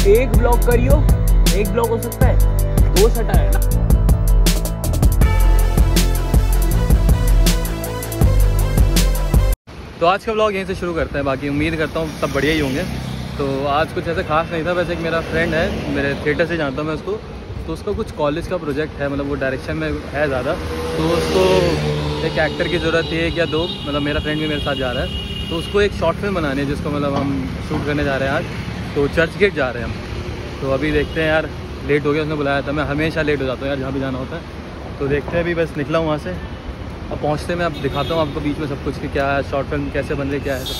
एक ब्लॉक करियो, एक ब्लॉक हो सकता है, दो सटा है ना। तो आज का ब्लॉग यहीं से शुरू करते हैं, बाकी उम्मीद करता हूँ सब बढ़िया ही होंगे। तो आज कुछ ऐसा खास नहीं था, वैसे एक मेरा फ्रेंड है, मेरे थिएटर से जानता हूँ मैं उसको, तो उसका कुछ कॉलेज का प्रोजेक्ट है, मतलब वो डायरेक्शन में है ज़्यादा, तो उसको एक एक्टर की ज़रूरत है, एक या दो, मतलब मेरा फ्रेंड भी मेरे साथ जा रहा है, तो उसको एक शॉर्ट फिल्म बनानी है जिसको मतलब हम शूट करने जा रहे हैं आज। तो चर्च गेट जा रहे हैं हम, तो अभी देखते हैं यार, लेट हो गया, उसने बुलाया था, मैं हमेशा लेट हो जाता हूँ यार जहाँ भी जाना होता है। तो देखते हैं, अभी बस निकला हूँ वहाँ से, अब पहुँचते मैं अब दिखाता हूँ आपको बीच में सब कुछ कि क्या है, शॉर्ट फिल्म कैसे बन रही, क्या है सब।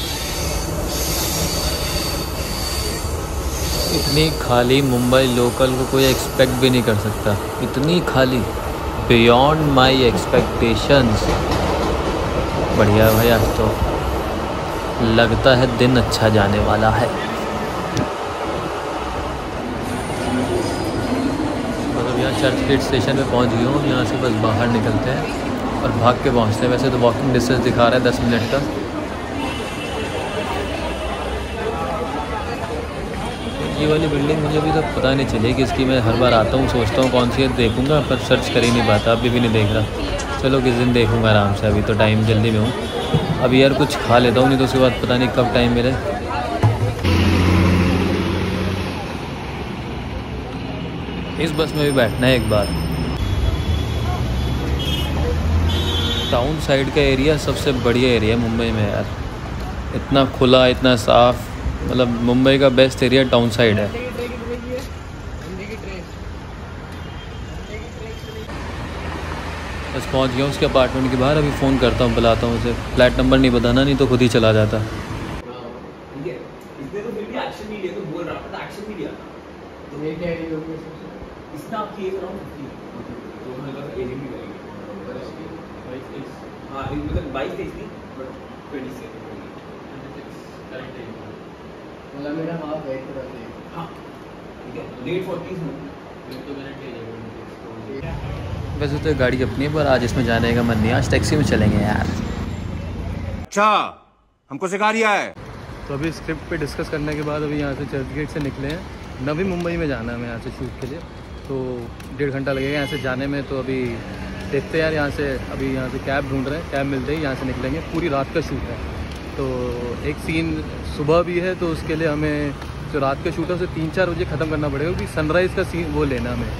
इतनी खाली मुंबई लोकल को कोई एक्सपेक्ट भी नहीं कर सकता, इतनी खाली, बियॉन्ड माई एक्सपेक्टेशंस। बढ़िया भाई, आज तो लगता है दिन अच्छा जाने वाला है। मतलब यहाँ चर्च गेट स्टेशन पे पहुँच गया हूँ, यहाँ से बस बाहर निकलते हैं और भाग के पहुँचते हैं। वैसे तो वॉकिंग डिस्टेंस दिखा रहा है 10 मिनट का। ये वाली बिल्डिंग मुझे अभी तक पता नहीं चली कि इसकी, मैं हर बार आता हूँ सोचता हूँ कौन सी है, देखूँगा पर सर्च कर ही नहीं पाता, अभी भी नहीं देख रहा। चलो किस दिन देखूँगा आराम से, अभी तो टाइम जल्दी में हूँ। अभी यार कुछ खा लेता हूँ, नहीं तो उसके बाद पता नहीं कब टाइम मिले। इस बस में भी बैठना है एक बार। टाउन साइड का एरिया सबसे बढ़िया एरिया है मुंबई में यार, इतना खुला, इतना साफ़, मतलब मुंबई का बेस्ट एरिया टाउन साइड है। बस पहुंच गया हूँ उसके अपार्टमेंट के बाहर, अभी फ़ोन करता हूँ, बुलाता हूँ उसे। फ्लैट नंबर नहीं बताना, नहीं तो खुद ही चला जाता। वैसे तो गाड़ी अपनी है, पर आज इसमें जाने का मन नहीं, आज टैक्सी में चलेंगे यार। अच्छा, हमको सिखा रिया है। तो अभी स्क्रिप्ट पे डिस्कस करने के बाद अभी यहाँ से चर्च गेट से निकले हैं, नवी मुंबई में जाना है हमें यहाँ से शूट के लिए, तो 1.5 घंटा लगेगा यहाँ से जाने में। तो अभी देखते हैं यार, यहाँ से अभी यहाँ से कैब ढूंढ रहे हैं, कैब मिलते ही यहाँ से निकलेंगे। पूरी रात का शूट है, तो एक सीन सुबह भी है, तो उसके लिए हमें जो रात का शूट है उसे 3-4 बजे ख़त्म करना पड़ेगा, क्योंकि सनराइज़ का सीन वो लेना हमें।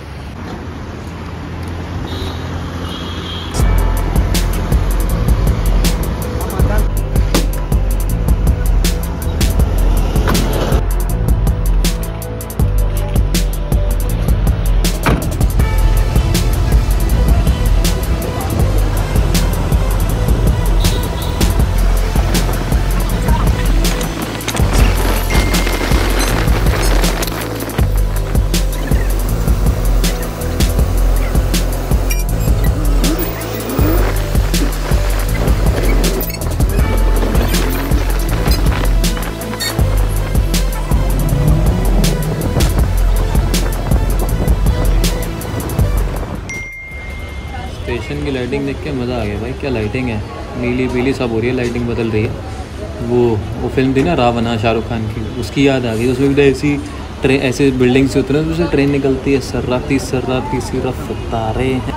स्टेशन की लाइटिंग देख के मज़ा आ गया भाई, क्या लाइटिंग है, नीली पीली सब हो रही है, लाइटिंग बदल रही है। वो फिल्म थी ना रावण, शाहरुख खान की, उसकी याद आ गई। उसमें भी ऐसी ट्रेन, ऐसे बिल्डिंग से उतरे तो उससे ट्रेन निकलती है, सर्राती सर्राती सी रफ्तारे हैं।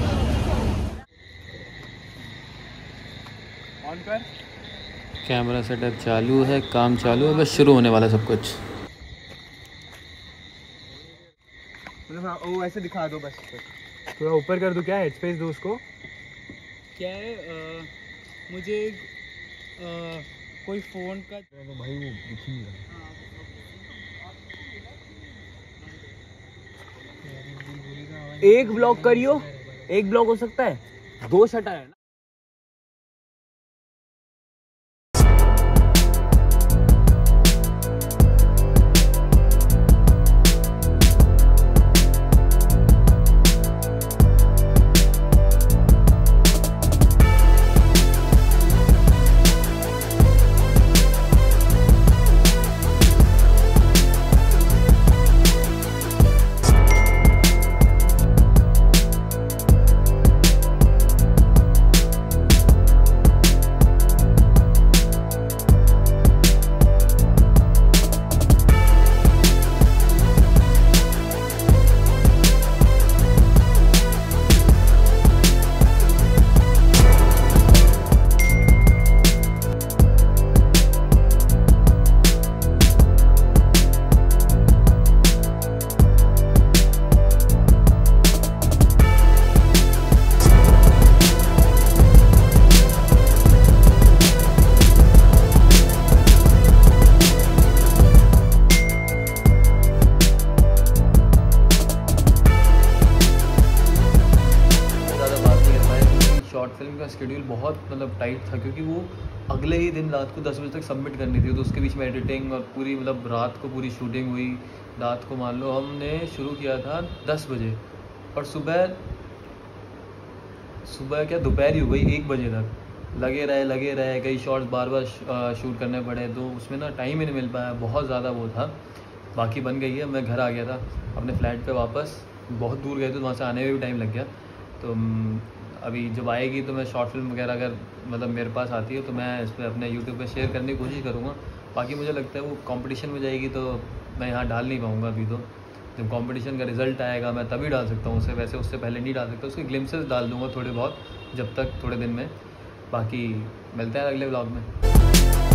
कैमरा सेटअप चालू है, काम चालू है, बस शुरू होने वाला सब कुछ। वो ऐसे दिखा दो बस, थोड़ा ऊपर कर दो, क्या है स्पेस दो उसको। क्या है मुझे कोई फ़ोन का भाई वो दिख ही नहीं रहा। एक ब्लॉक करियो, एक ब्लॉक हो सकता है, दो शटर है ना। मतलब टाइट था, क्योंकि वो अगले ही दिन रात को 10 बजे तक सबमिट करनी थी। तो उसके बीच में एडिटिंग और पूरी मतलब रात को पूरी शूटिंग हुई। रात को मान लो हमने शुरू किया था 10 बजे और सुबह क्या दोपहर ही हो गई 1 बजे तक। लगे रहे कई शॉट्स बार बार शूट करने पड़े, तो उसमें ना टाइम ही नहीं मिल पाया, बहुत ज़्यादा वो था। बाकी बन गई है, मैं घर आ गया था अपने फ्लैट पे वापस। बहुत दूर गए थे, वहाँ से आने में भी टाइम लग गया। तो अभी जब आएगी तो मैं शॉर्ट फिल्म वगैरह अगर मतलब मेरे पास आती है तो मैं इस पर अपने यूट्यूब पे शेयर करने की कोशिश करूँगा। बाकी मुझे लगता है वो कंपटीशन में जाएगी तो मैं यहाँ डाल नहीं पाऊँगा अभी। तो जब कंपटीशन का रिज़ल्ट आएगा मैं तभी डाल सकता हूँ उसे, वैसे उससे पहले नहीं डाल सकता। उसके ग्लिम्सेस डाल दूँगा थोड़े बहुत जब तक, थोड़े दिन में। बाकी मिलते हैं अगले व्लॉग में।